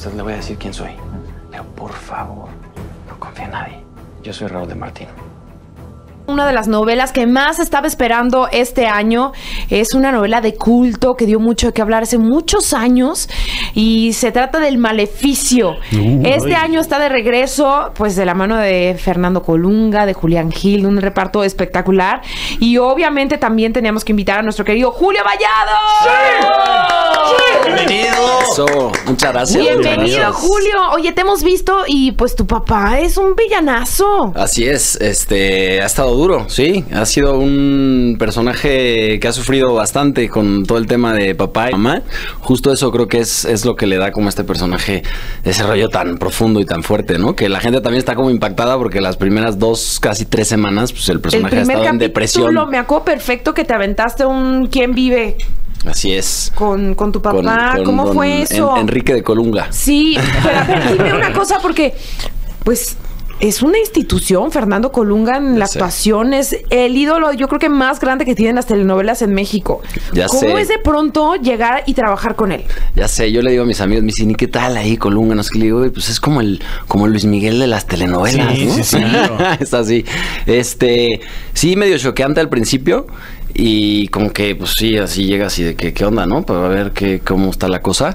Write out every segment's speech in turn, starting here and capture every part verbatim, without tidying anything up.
usted le voy a decir quién soy. Pero por favor, no confíe en nadie. Yo soy Raúl de Martín. Una de las novelas que más estaba esperando este año es una novela de culto que dio mucho de qué hablar hace muchos años y se trata del Maleficio. Uh, este ay. año está de regreso, pues de la mano de Fernando Colunga, de Julián Gil, un reparto espectacular y obviamente también teníamos que invitar a nuestro querido Julio Vallado. ¡Sí! ¡Sí! Bienvenido. Eso, muchas gracias. Bienvenido, gracias. Julio. Oye, te hemos visto y pues tu papá es un villanazo. Así es, este ha estado duro, sí, ha sido un personaje que ha sufrido bastante con todo el tema de papá y mamá. Justo eso creo que es, es lo que le da como a este personaje ese rollo tan profundo y tan fuerte, ¿no? Que la gente también está como impactada porque las primeras dos, casi tres semanas, pues el personaje el ha estado en depresión. Me acuerdo perfecto que te aventaste un ¿Quién vive? Así es. Con, con tu papá, con, con, ¿cómo fue eso? En, Enrique de Colunga. Sí, pero a ver, dime una cosa porque, pues... es una institución, Fernando Colunga en la actuación, es el ídolo yo creo que más grande que tienen las telenovelas en México. Ya ¿Cómo sé. es de pronto llegar y trabajar con él? Ya sé, yo le digo a mis amigos, me dicen, ¿y qué tal ahí Colunga? No sé qué le digo, pues es como el como Luis Miguel de las telenovelas, sí, ¿no? Sí, sí, claro. Es así. Este, sí, medio choqueante al principio. Y como que, pues sí, así llega así de que, ¿qué onda, no? Para ver qué, cómo está la cosa.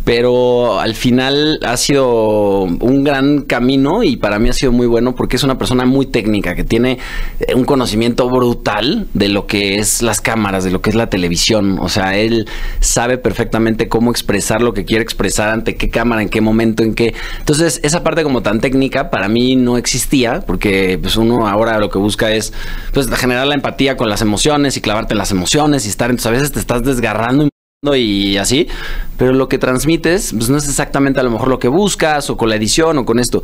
Pero al final ha sido un gran camino y para mí ha sido muy bueno porque es una persona muy técnica que tiene un conocimiento brutal de lo que es las cámaras, de lo que es la televisión. O sea, él sabe perfectamente cómo expresar lo que quiere expresar, ante qué cámara, en qué momento, en qué... Entonces, esa parte como tan técnica para mí no existía porque pues uno ahora lo que busca es pues generar la empatía con las emociones y clavarte en las emociones y estar... Entonces, a veces te estás desgarrando y así, pero lo que transmites pues no es exactamente a lo mejor lo que buscas o con la edición o con esto.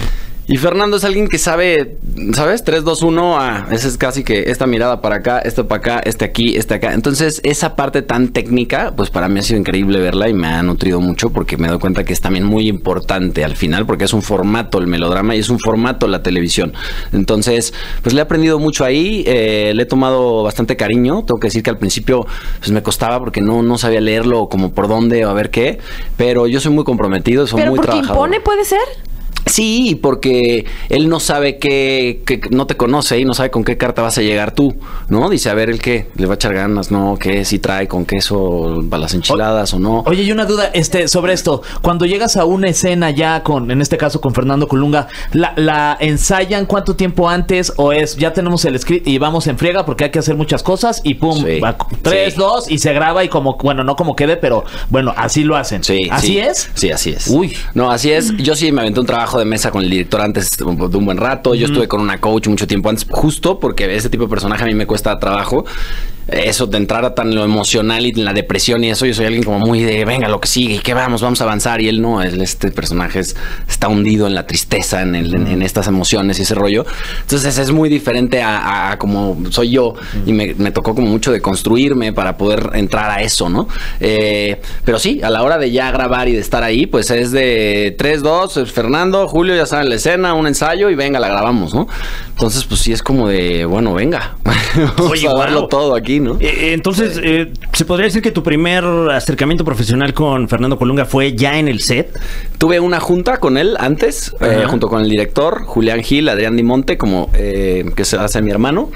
Y Fernando es alguien que sabe, ¿sabes? tres, dos, uno, ah, ese es casi que esta mirada para acá, esto para acá, este aquí, este acá. Entonces, esa parte tan técnica, pues para mí ha sido increíble verla y me ha nutrido mucho porque me doy cuenta que es también muy importante al final porque es un formato el melodrama y es un formato la televisión. Entonces, pues le he aprendido mucho ahí, eh, le he tomado bastante cariño. Tengo que decir que al principio pues me costaba porque no, no sabía leerlo como por dónde o a ver qué, pero yo soy muy comprometido, soy muy trabajador. ¿Pero porque impone puede ser? Sí, porque él no sabe qué, que no te conoce y no sabe con qué carta vas a llegar tú, ¿no? Dice, a ver, ¿el qué? ¿Le va a echar ganas? ¿No? ¿Qué? ¿Si trae con queso para las enchiladas o, o no? Oye, y una duda este, sobre esto. Cuando llegas a una escena ya con, en este caso con Fernando Colunga, ¿la, la ensayan cuánto tiempo antes o es, ya tenemos el script y vamos en friega porque hay que hacer muchas cosas y pum, sí, va, tres, sí. dos y se graba y como, bueno, no como quede, pero bueno, así lo hacen. Sí, ¿Así sí. es? Sí, así es. Uy. No, así es. Yo sí me aventé un trabajo de mesa con el director antes de un buen rato. Yo mm. estuve con una coach mucho tiempo antes, justo porque ese tipo de personaje a mí me cuesta trabajo. Eso de entrar a tan lo emocional y en la depresión y eso, yo soy alguien como muy de venga lo que sigue y que vamos, vamos a avanzar y él no, él, este personaje es, está hundido en la tristeza, en, el, en, en estas emociones y ese rollo. Entonces es muy diferente a, a, a como soy yo y me, me tocó como mucho de construirme para poder entrar a eso, ¿no? Eh, pero sí, a la hora de ya grabar y de estar ahí, pues es de tres, dos, Fernando, Julio ya saben la escena, un ensayo y venga, la grabamos, ¿no? Entonces pues sí es como de, bueno, venga, vamos Oye, a darlo wow. todo aquí, ¿no? Eh, entonces, eh, ¿se podría decir que tu primer acercamiento profesional con Fernando Colunga fue ya en el set? Tuve una junta con él antes, eh, junto con el director, Julián Gil, Adrián Dimonte, como eh, que se hace mi hermano,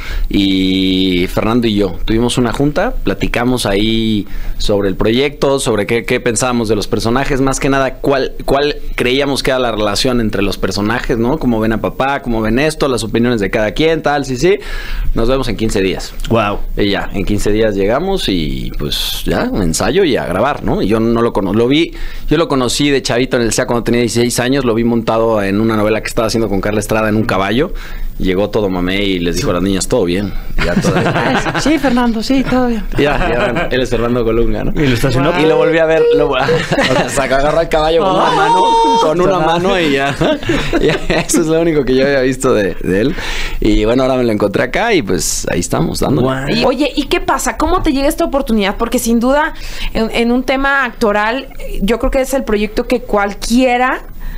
y Fernando y yo. Tuvimos una junta, platicamos ahí sobre el proyecto, sobre qué, qué pensábamos de los personajes, más que nada, cuál, cuál creíamos que era la relación entre los personajes, ¿no? Cómo ven a papá, cómo ven esto, las opiniones de cada quien, tal, sí, sí. Nos vemos en quince días. Wow. Y ya, en quince días llegamos y pues ya, un ensayo y a grabar, ¿no? Y yo no lo conozco, lo vi, yo lo conocí de chavito en el C E A cuando tenía dieciséis años, lo vi montado en una novela que estaba haciendo con Carla Estrada en un caballo. Llegó todo mamé y les dijo a las niñas, todo bien. Y ya todo bien. Sí, Fernando, sí, todo bien. Ya, ya, él es Fernando Colunga, ¿no? Y lo estacionó. Wow. Y lo volví a ver, lo, o sea, agarró el caballo con oh, una mano, con una mano y ya, ya. Eso es lo único que yo había visto de, de él. Y bueno, ahora me lo encontré acá y pues ahí estamos, dándole. Wow. Y, oye, ¿y qué pasa? ¿Cómo te llega esta oportunidad? Porque sin duda, en, en un tema actoral, yo creo que es el proyecto que cualquiera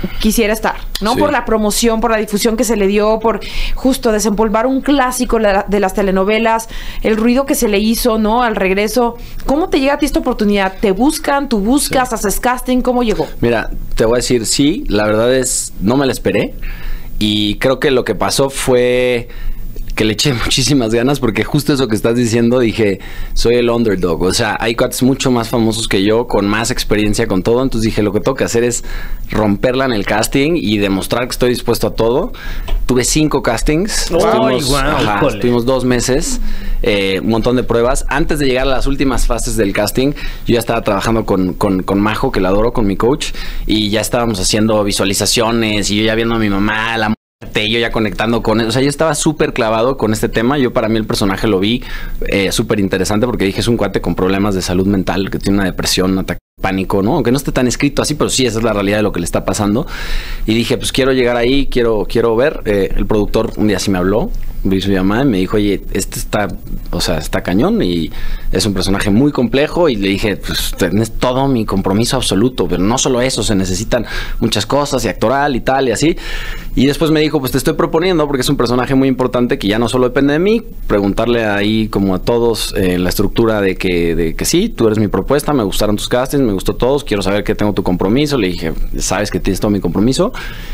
quisiera estar, ¿no? Sí. Por la promoción, por la difusión que se le dio, por justo desempolvar un clásico de las telenovelas, el ruido que se le hizo, ¿no? Al regreso. ¿Cómo te llega a ti esta oportunidad? ¿Te buscan? ¿Tú buscas? Sí. ¿Haces casting? ¿Cómo llegó? Mira, te voy a decir, sí, la verdad es, no me la esperé. Y creo que lo que pasó fue que le eché muchísimas ganas, porque justo eso que estás diciendo, dije, soy el underdog. O sea, hay cuates mucho más famosos que yo, con más experiencia, con todo. Entonces dije, lo que tengo que hacer es romperla en el casting y demostrar que estoy dispuesto a todo. Tuve cinco castings. Wow, estuvimos, wow, ajá, estuvimos dos meses, eh, un montón de pruebas. Antes de llegar a las últimas fases del casting, yo ya estaba trabajando con, con, con Majo, que la adoro, con mi coach, y ya estábamos haciendo visualizaciones, y yo ya viendo a mi mamá, la yo ya conectando con él. O sea, yo estaba súper clavado con este tema. Yo, para mí, el personaje lo vi eh, súper interesante, porque dije, es un cuate con problemas de salud mental, que tiene una depresión, un ataque de pánico, ¿no? Aunque no esté tan escrito así, pero sí, esa es la realidad de lo que le está pasando. Y dije, pues quiero llegar ahí, quiero, quiero ver. Eh, el productor un día sí me habló, vi su llamada y me dijo, oye, este está, o sea, está cañón y es un personaje muy complejo. Y le dije, pues tenés todo mi compromiso absoluto, pero no solo eso, se necesitan muchas cosas y actoral y tal y así. Y después me dijo, pues te estoy proponiendo, porque es un personaje muy importante que ya no solo depende de mí, preguntarle ahí como a todos eh, la estructura de que, de que sí, tú eres mi propuesta, me gustaron tus castings, me gustó todos, quiero saber que tengo tu compromiso. Le dije, sabes que tienes todo mi compromiso.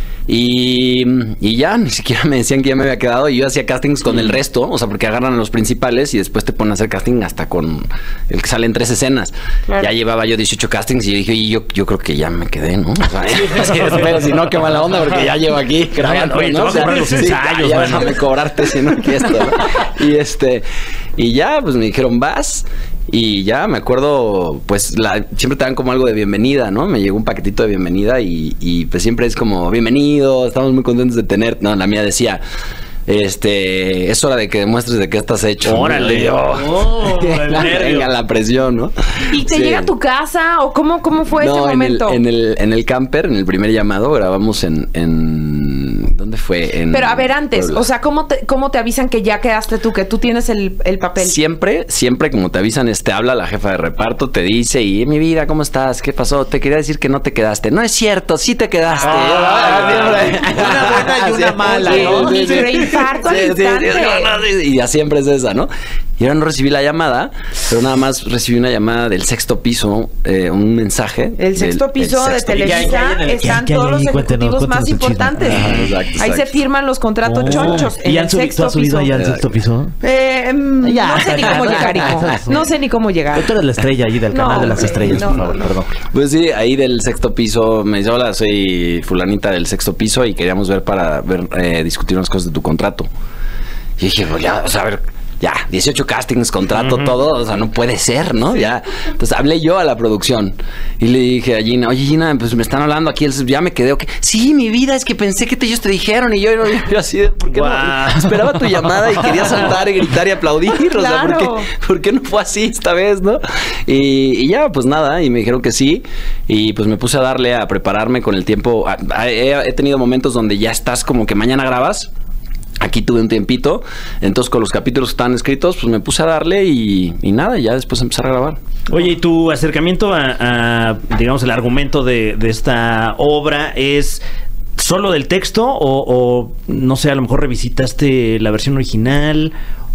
Y, y ya, ni siquiera me decían que ya me había quedado. Y yo hacía castings con el resto, o sea, porque agarran a los principales y después te ponen a hacer casting hasta con el que sale en tres escenas. Claro. Ya llevaba yo dieciocho castings y yo dije, y yo, yo creo que ya me quedé, ¿no? O sea, así, pero si no, qué mala onda, porque ya llevo aquí grabando, oye, ¿no? O sea, los ensayos, sí, ya, ya bueno. déjame cobrarte, si no, que esto, ¿no? Y este, y ya, pues me dijeron, vas. Y ya me acuerdo, pues la, siempre te dan como algo de bienvenida, ¿no? Me llegó un paquetito de bienvenida y, y pues siempre es como, bienvenido, estamos muy contentos de tener. No, la mía decía, este, es hora de que demuestres de qué estás hecho. Órale. Yo, oh, venga la presión, ¿no? ¿Y te sí. llega a tu casa o cómo, cómo fue no, ese momento? En el, en, el, en el camper, en el primer llamado, grabamos en... en ¿dónde fue? En Pero a ver, antes, Puebla. O sea, ¿cómo te, cómo te avisan que ya quedaste tú, que tú tienes el, el papel? Siempre, siempre como te avisan, este, habla la jefa de reparto, te dice, y mi vida, ¿cómo estás? ¿Qué pasó? Te quería decir que no te quedaste. No es cierto, sí te quedaste. Ah, una buena y una mala, ¿no? Sí, sí, sí. Reinfarto al Sí, sí, instante. sí, no, no, sí, y ya siempre es esa, ¿no? Y ahora no recibí la llamada, pero nada más recibí una llamada del sexto piso, eh, un mensaje. El sexto del, piso el de sexto Televisa ¿Qué hay en el- están qué hay todos los ahí? ejecutivos Cuéntenos, más cuéntenos el chisme. importantes. Ajá, exacto, Ahí se exacto. firman los contratos Oh. chonchos. ¿Y en han el subido, sexto tú has subido piso. allá al sexto piso? Eh, mm, Ya. no sé ni cómo llegar, hijo. No sé ni cómo llegar. Tú eres la estrella ahí del No, canal de las hombre, estrellas, no, por favor, no. perdón. Pues sí, ahí del sexto piso me dice, hola, soy fulanita del sexto piso y queríamos ver para ver, eh, discutir unas cosas de tu contrato. Y dije, pues ya, o sea, a ver, ya, dieciocho castings, contrato, uh-huh. todo, o sea, no puede ser, ¿no? Sí. Ya. Entonces hablé yo a la producción y le dije a Gina, oye Gina, pues me están hablando aquí, ya me quedé, ¿ok? Sí, mi vida, es que pensé que te, ellos te dijeron y yo, yo, yo así, ¿por qué wow. no? Esperaba tu llamada y quería saltar y gritar y aplaudir, claro. O sea, ¿por qué, ¿por qué no fue así esta vez, no? Y, y ya, pues nada, y me dijeron que sí y pues me puse a darle, a prepararme con el tiempo. He, he tenido momentos donde ya estás como que mañana grabas. Aquí tuve un tiempito, entonces con los capítulos que estaban escritos, pues me puse a darle y, y nada, ya después empezar a grabar. Oye, ¿y tu acercamiento a, a digamos, el argumento de, de esta obra es solo del texto o, o, no sé, a lo mejor revisitaste la versión original?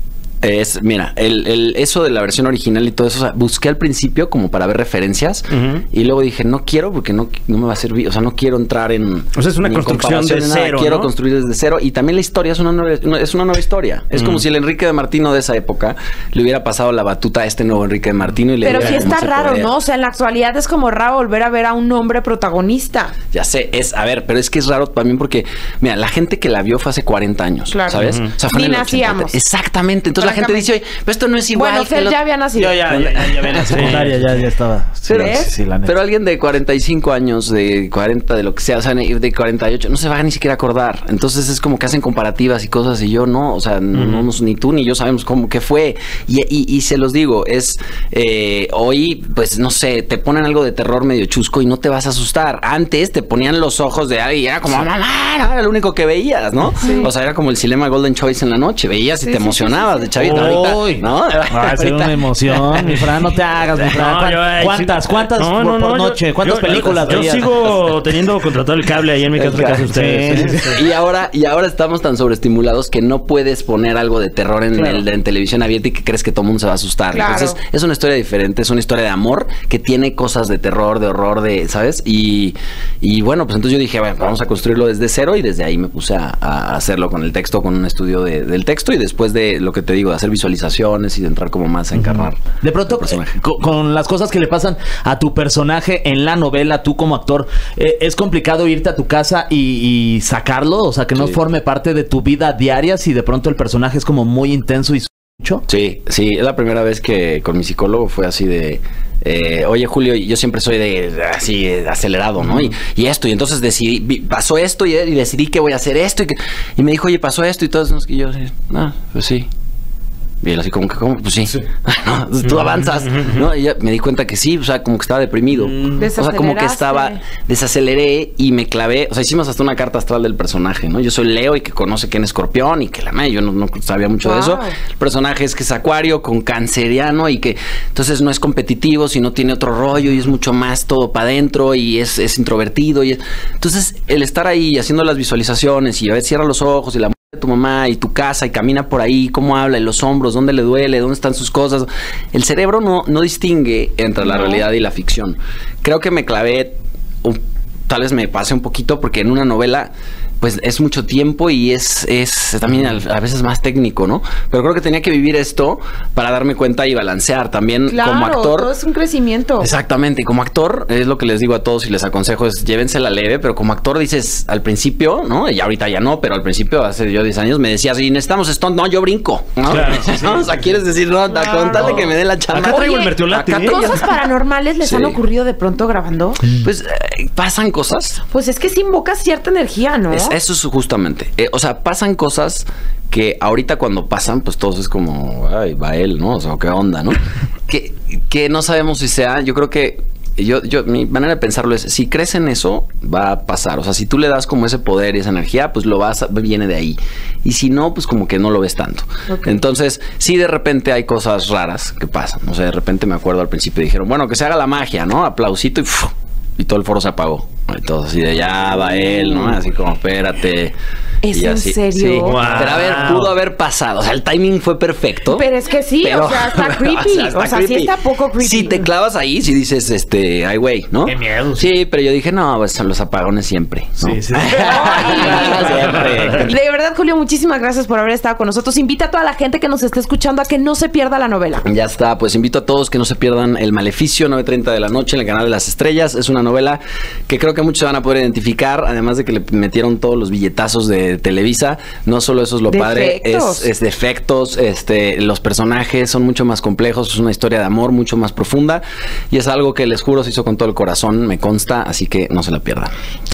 Es, mira, el, el, eso de la versión original y todo eso, o sea, busqué al principio como para ver referencias uh-huh. y luego dije, no quiero porque no, no me va a servir, o sea, no quiero entrar en... O sea, es una construcción de cero, quiero ¿no? construir desde cero y también la historia es una nueva, es una nueva historia. Es uh-huh. como si el Enrique de Martino de esa época le hubiera pasado la batuta a este nuevo Enrique de Martino y le Pero sí está raro, podía. ¿no? O sea, en la actualidad es como raro volver a ver a un hombre protagonista. Ya sé, es, a ver, pero es que es raro también porque, mira, la gente que la vio fue hace cuarenta años, claro. ¿sabes? Uh-huh. O sea, fue Ni en el nacíamos. ochenta. Exactamente, entonces la gente dice, oye, pero esto no es igual. Bueno, Fer ya había nacido. Yo ya, ya, ya, ya había nacido. Secundaria ya, ya estaba. Pero, sí, sí, la neta. pero alguien de cuarenta y cinco años, de cuarenta, de lo que sea, o sea, de cuarenta y ocho, no se va a ni siquiera acordar. Entonces es como que hacen comparativas y cosas y yo no, o sea, uh-huh. no, no, ni tú ni yo sabemos cómo que fue. Y, y, y se los digo, es eh, hoy, pues no sé, te ponen algo de terror medio chusco y no te vas a asustar. Antes te ponían los ojos de alguien y era como, mamá, era lo único que veías, ¿no? Sí. O sea, era como el Cinema Golden Choice en la noche, veías y sí, te emocionabas sí, sí, sí. de chavito. bien, ahorita, ¿no? Va a ser una emoción, mi Fran, no te hagas, mi Fran. No, yo, ay, ¿Cuántas, sí. cuántas No, por, no, por no, noche? yo- ¿Cuántas yo- películas Yo veías? sigo teniendo contratado el cable ahí en mi casa de casa de ustedes. Sí, sí, sí. Y ahora, y ahora estamos tan sobreestimulados que no puedes poner algo de terror en, Claro. el, en televisión abierta y que crees que todo el mundo se va a asustar. Claro. Entonces, es una historia diferente, es una historia de amor que tiene cosas de terror, de horror, de, ¿sabes? Y, y bueno, pues entonces yo dije, bueno, vamos a construirlo desde cero y desde ahí me puse a, a hacerlo con el texto, con un estudio de, del texto y después de lo que te digo, de hacer visualizaciones y de entrar como más a encarnar. De pronto, el personaje. eh, con, con las cosas que le pasan a tu personaje en la novela, tú como actor, eh, ¿es complicado irte a tu casa y, y sacarlo? O sea, que no Sí. forme parte de tu vida diaria si de pronto el personaje es como muy intenso y mucho. Sí, sí, es la primera vez que con mi psicólogo fue así de, eh, oye Julio, yo siempre soy de, de así de acelerado, ¿no? Y, y esto, y entonces decidí, vi- pasó esto y, y decidí que voy a hacer esto y, que, y me dijo, oye, pasó esto y todo eso, y yo, ah, pues sí. Y él así como que, ¿cómo? Pues sí. No, tú avanzas, ¿no? Y ya me di cuenta que sí, o sea, como que estaba deprimido. O sea, como que estaba, desaceleré y me clavé. O sea, hicimos hasta una carta astral del personaje, ¿no? Yo soy Leo y que conoce quién es Escorpión y que la madre, yo no, no sabía mucho Wow. de eso. El personaje es que es acuario con canceriano y que entonces no es competitivo, sino tiene otro rollo y es mucho más todo para adentro y es, es introvertido. Y es... Entonces, el estar ahí haciendo las visualizaciones y a ver, cierra los ojos y la de tu mamá y tu casa y camina por ahí, cómo habla, y los hombros, dónde le duele, dónde están sus cosas. El cerebro no, no distingue entre la No. realidad y la ficción. Creo que me clavé, un- tal vez me pase un poquito porque en una novela pues es mucho tiempo y es, es también al- a veces más técnico, ¿no? Pero creo que tenía que vivir esto para darme cuenta y balancear también Claro, como actor. todo es un crecimiento. Exactamente, y como actor, es lo que les digo a todos y les aconsejo, es llévensela leve, pero como actor dices, al principio, ¿no? Y ahorita ya no, pero al principio, hace yo diez años, me decías, si necesitamos stunt, no, yo brinco, ¿no? Claro, sí, sí. ¿No? O sea, quieres decir, no, Claro. con tal de que me dé la chamba. Acá traigo Oye, el mertiolate. acá ¿eh? traigo- ¿Cosas paranormales les Sí. han ocurrido de pronto grabando? Pues eh, pasan cosas. Pues es que sí invocas cierta energía, ¿no? Es- eso es justamente. Eh, o sea, pasan cosas que ahorita cuando pasan, pues todos es como, ay, va él, ¿no? O sea, qué onda, ¿no? que, que no sabemos si sea, yo creo que yo, yo, mi manera de pensarlo es, si crees en eso, va a pasar. O sea, si tú le das como ese poder y esa energía, pues lo vas, a- viene de ahí. Y si no, pues como que no lo ves tanto. Ok. Entonces, sí, de repente hay cosas raras que pasan. O sea, de repente me acuerdo al principio dijeron, bueno, que se haga la magia, ¿no? Aplausito y ¡fuf! Y todo el foro se apagó. Y todo así de ya va él, ¿no? Así como, espérate. ¿Es Y en así, serio? Sí. Wow. Pero a ver, pudo haber pasado. O sea, el timing fue perfecto. Pero es que sí, pero- o sea, está creepy. O sea, sí está poco creepy. Si te clavas ahí, si dices, este, ay, güey, ¿no? Qué miedo. Sí, pero yo dije, no, pues son los apagones siempre. ¿no? Sí, sí. Siempre. De verdad, Julio, muchísimas gracias por haber estado con nosotros. Invita a toda la gente que nos esté escuchando a que no se pierda la novela. Ya está, pues invito a todos que no se pierdan El Maleficio, nueve treinta de la noche en el canal de las estrellas. Es una novela que creo que muchos se van a poder identificar, además de que le metieron todos los billetazos de Televisa. No solo eso es lo De padre, efectos. es, es de efectos, este, los personajes son mucho más complejos, es una historia de amor mucho más profunda y es algo que les juro se hizo con todo el corazón, me consta, así que no se la pierdan.